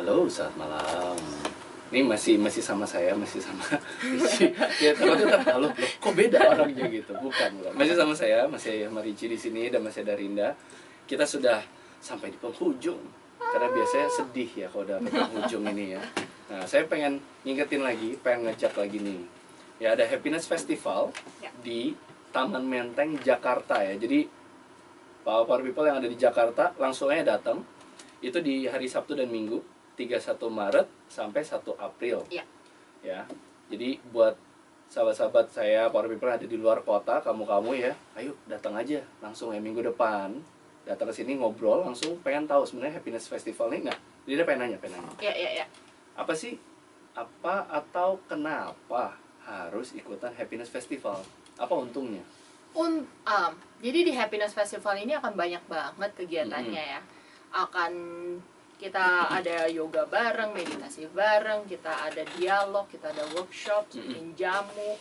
Halo, selamat malam. Ini masih sama saya, masih sama ya tetap halo, loh, kok beda orangnya gitu? Bukan. Masih sama saya, masih sama Ricci di sini dan masih ada Rinda. Kita sudah sampai di penghujung. Karena biasanya sedih ya kalau udah ke penghujung ini ya. Nah, saya pengen ngingetin lagi, pengen ngejak lagi nih. Ya, ada Happiness Festival di Taman Menteng, Jakarta ya. Jadi Power People yang ada di Jakarta langsung aja datang. Itu di hari Sabtu dan Minggu, 31 Maret sampai 1 April. Ya. Jadi buat sahabat-sahabat saya, Power People yang ada di luar kota, kamu-kamu ya, ayo datang aja langsung ya minggu depan. Datang ke sini ngobrol langsung, pengen tahu sebenarnya Happiness Festival ini enggak? Dia pengen nanya. Iya. Apa sih? Apa atau kenapa harus ikutan Happiness Festival? Apa untungnya? Jadi di Happiness Festival ini akan banyak banget kegiatannya ya. Akan kita ada yoga bareng, meditasi bareng, kita ada dialog, kita ada workshop, bikin jamu,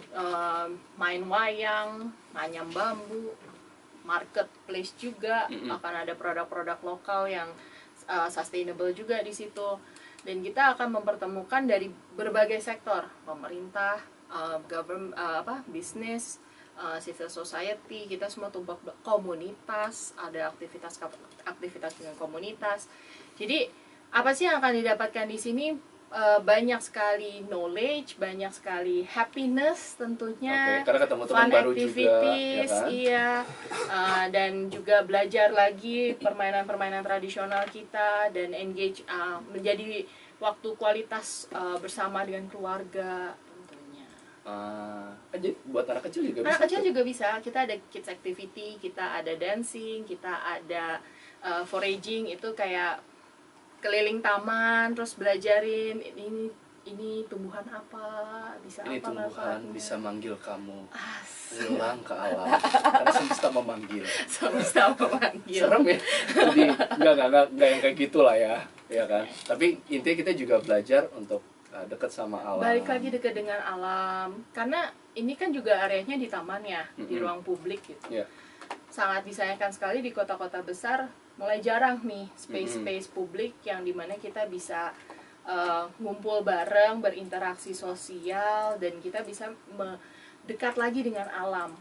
main wayang, manyam bambu, marketplace juga, akan ada produk-produk lokal yang sustainable juga di situ. Dan kita akan mempertemukan dari berbagai sektor, pemerintah, government, bisnis, civil society, kita semua tumpah komunitas, ada aktivitas dengan komunitas. Jadi apa sih yang akan didapatkan di sini? Banyak sekali knowledge, banyak sekali happiness tentunya, karena ketemu teman fun baru activities, juga, ya kan? iya, dan juga belajar lagi permainan-permainan tradisional kita dan engage, menjadi waktu kualitas bersama dengan keluarga tentunya. Jadi buat anak kecil juga bisa. Anak kecil juga bisa. Kita ada kids activity, kita ada dancing, kita ada foraging, itu kayak keliling taman terus belajarin ini tumbuhan apa, bisa ini apa tumbuhan manfaatnya. bisa manggil kamu pulang ke alam karena semesta memanggil. Semesta memanggil. Serem ya. Jadi enggak yang kayak gitulah ya kan. Tapi intinya kita juga belajar untuk dekat sama alam. Balik lagi dekat dengan alam, karena ini kan juga areanya di taman ya, di ruang publik gitu. Sangat disayangkan sekali di kota-kota besar mulai jarang nih space publik yang dimana kita bisa ngumpul bareng, berinteraksi sosial, dan kita bisa dekat lagi dengan alam,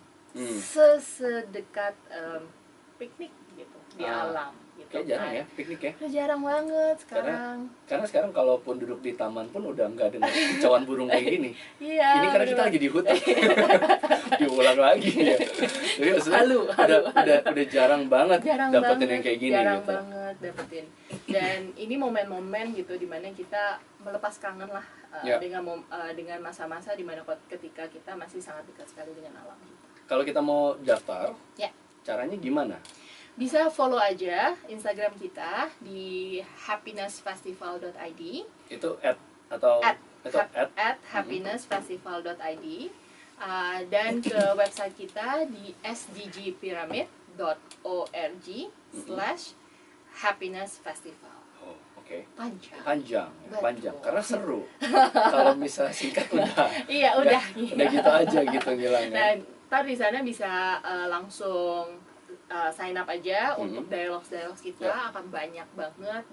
sedekat piknik gitu di alam. Kayak jarang ya piknik ya. Jarang banget sekarang. Karena sekarang kalaupun duduk di taman pun udah nggak dengan kicauan burung kayak gini. Iya. Ini karena kita lagi di hutan. Diulang lagi ya. Jadi maksudnya udah jarang banget dapetin yang kayak gini. Jarang banget dapetin. Dan ini momen-momen gitu dimana kita melepas kangen lah dengan masa-masa dimana ketika kita masih sangat dekat sekali dengan alam. Kalau kita mau daftar, caranya gimana? Bisa follow aja Instagram kita di happinessfestival.id. Itu @happinessfestival.id, dan ke website kita di sdgpyramid.org/happinessfestival. Oh, oke. Panjang. Karena seru. Kalau misalnya singkat udah. Iya, udah gitu aja gitu ngilangnya. Nah, ntar di sana bisa langsung sign up aja untuk dialog kita. Akan banyak banget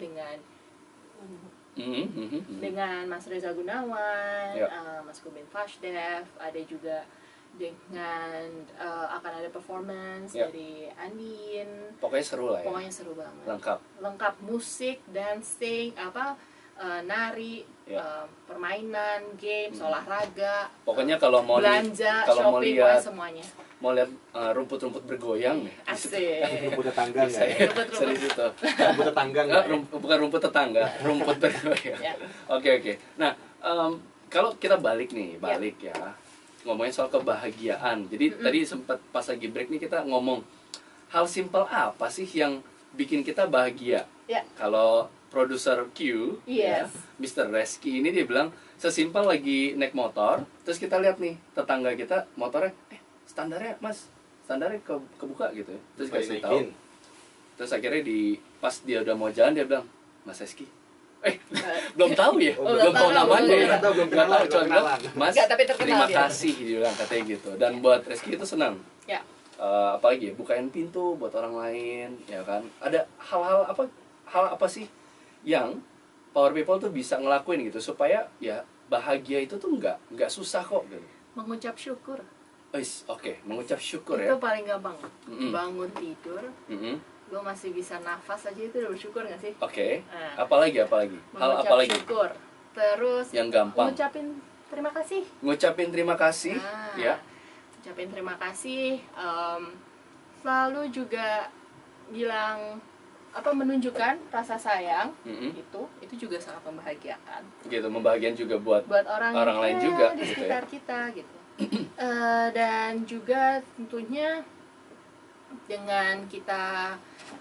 dengan Mas Reza Gunawan, Mas Kubin Fashdev, ada juga dengan akan ada performance dari Andin. Pokoknya seru lah ya. Pokoknya seru banget. Lengkap musik, dancing, nari, permainan, games, olahraga. Pokoknya kalau mau belanja, kalau shopping, mau lihat semuanya. Mau lihat rumput-rumput bergoyang nih. Asik. Rumput tetangga nggak ya? Serius itu. Rumput tetangga nggak ya? Bukan rumput tetangga, rumput bergoyang. Oke. Nah, kalau kita balik ya, ngomongin soal kebahagiaan. Jadi tadi sempat pas lagi break nih kita ngomong hal simpel apa sih yang bikin kita bahagia? Kalau produser Q, Mr. Reski ini dia bilang sesimpel lagi naik motor, terus kita lihat nih tetangga kita motornya, standarnya kebuka gitu ya. Terus kasih tahu. Terus akhirnya pas dia udah mau jalan dia bilang, Mas Reski, belum tahu ya, belum tahu namanya, belum tahu, cuma bilang, Mas, terima kasih dia bilang katanya gitu. Dan buat Reski itu senang. Apalagi ya, bukain pintu buat orang lain, ya kan. Ada hal apa sih yang power people tuh bisa ngelakuin gitu supaya ya bahagia itu tuh nggak susah kok gitu. Mengucap syukur. Oke, mengucap syukur Itu ya. paling gampang. Mm-mm. Bangun tidur, gue masih bisa nafas aja, itu udah bersyukur gak sih? Oke. Nah. Apalagi? Hal Mengucap apalagi? syukur. Terus Yang gampang. ngucapin terima kasih. Ngucapin terima kasih, Nah, ya. Ngucapin terima kasih. Selalu juga bilang menunjukkan rasa sayang. Itu juga sangat membahagiakan. Gitu, membahagiakan juga buat orang lain juga di gitu sekitar ya. kita gitu. Dan juga tentunya dengan kita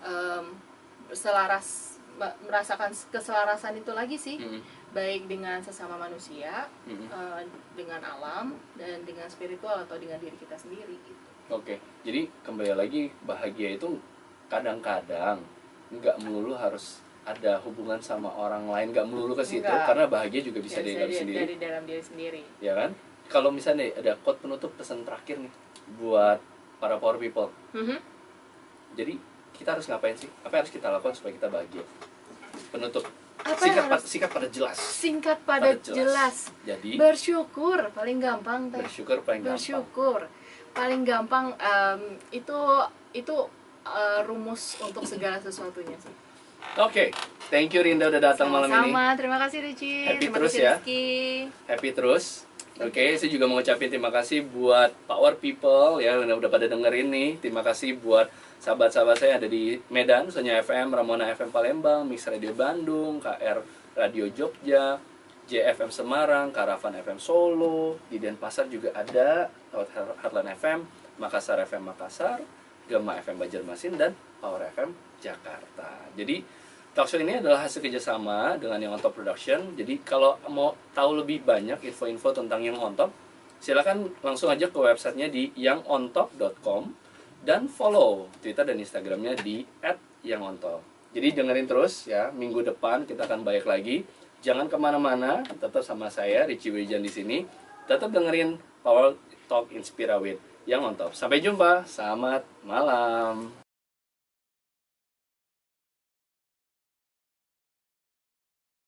merasakan keselarasan itu lagi sih, baik dengan sesama manusia, dengan alam, dan dengan spiritual atau dengan diri kita sendiri gitu. Oke, jadi kembali lagi bahagia itu kadang-kadang nggak melulu harus ada hubungan sama orang lain, nggak melulu ke situ, karena bahagia juga bisa dari dalam diri sendiri. Ya kan? Kalau misalnya ada quote penutup, pesan terakhir nih buat para power people. Jadi kita harus ngapain sih? Apa yang harus kita lakukan supaya kita bahagia? Penutup. Singkat pada jelas. Singkat pada jelas. Jadi bersyukur paling gampang. Bersyukur paling gampang. Itu rumus untuk segala sesuatunya sih. Oke, thank you Rinda udah datang malam ini. Sama, terima kasih Richie. Happy terima terus kasih ya. Rizky. Happy terus. Oke, saya juga mau ngucapin terima kasih buat Power People ya udah pada dengerin nih. Terima kasih buat sahabat-sahabat saya yang ada di Medan, Sonya FM, Ramona FM Palembang, Mix Radio Bandung, KR Radio Jogja, JFM Semarang, Karavan FM Solo, di Denpasar juga ada lewat Heartland FM, Makassar FM Makassar, Gema FM Banjarmasin, dan Power FM Jakarta. Jadi talkshow ini adalah hasil kerjasama dengan Yang On Top Production. Jadi kalau mau tahu lebih banyak info-info tentang Yang On Top, silakan langsung aja ke websitenya di yangontop.com dan follow Twitter dan Instagramnya di @yangontop. Jadi dengerin terus ya, minggu depan kita akan balik lagi. Jangan kemana-mana, tetap sama saya Richie Wijan di sini. Tetap dengerin Power Talk Inspira with Yang On Top. Sampai jumpa, selamat malam.